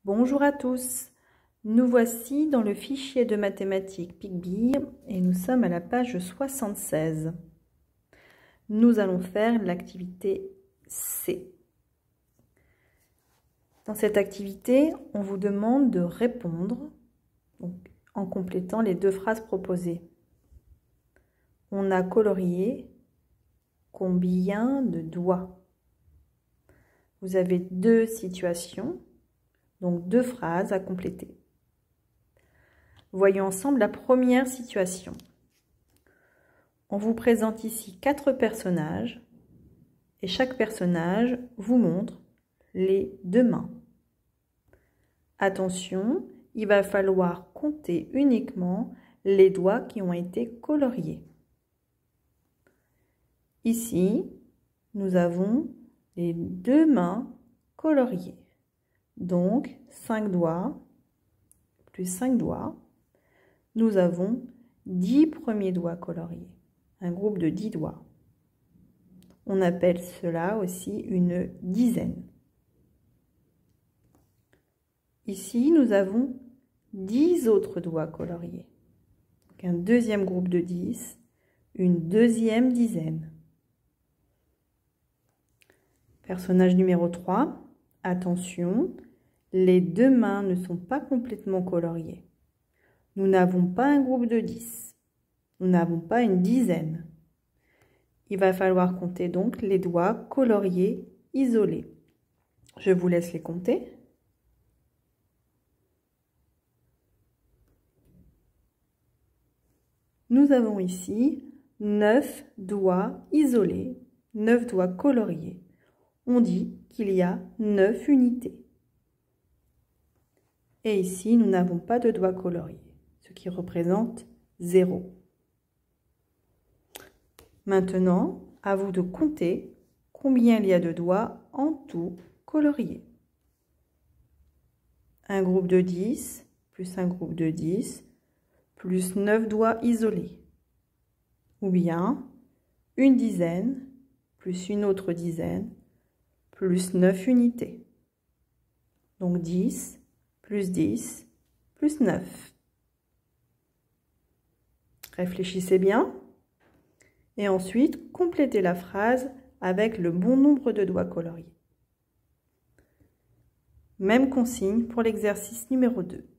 Bonjour à tous, nous voici dans le fichier de mathématiques PicBee et nous sommes à la page 76. Nous allons faire l'activité C. Dans cette activité, on vous demande de répondre en complétant les deux phrases proposées. On a colorié combien de doigts? Vous avez deux situations. Donc, deux phrases à compléter. Voyons ensemble la première situation. On vous présente ici 4 personnages et chaque personnage vous montre les deux mains. Attention, il va falloir compter uniquement les doigts qui ont été coloriés. Ici, nous avons les deux mains coloriées. Donc, 5 doigts, plus 5 doigts, nous avons 10 premiers doigts coloriés, un groupe de 10 doigts. On appelle cela aussi une dizaine. Ici, nous avons 10 autres doigts coloriés. Donc, un deuxième groupe de 10, une deuxième dizaine. Personnage numéro 3, attention. Les deux mains ne sont pas complètement coloriées. Nous n'avons pas un groupe de 10. Nous n'avons pas une dizaine. Il va falloir compter donc les doigts coloriés isolés. Je vous laisse les compter. Nous avons ici 9 doigts isolés, 9 doigts coloriés. On dit qu'il y a 9 unités. Et ici, nous n'avons pas de doigts coloriés, ce qui représente 0. Maintenant, à vous de compter combien il y a de doigts en tout coloriés. Un groupe de 10, plus un groupe de 10, plus 9 doigts isolés. Ou bien une dizaine, plus une autre dizaine, plus 9 unités. Donc 10, plus 10, plus 9. Réfléchissez bien. Et ensuite, complétez la phrase avec le bon nombre de doigts coloriés. Même consigne pour l'exercice numéro 2.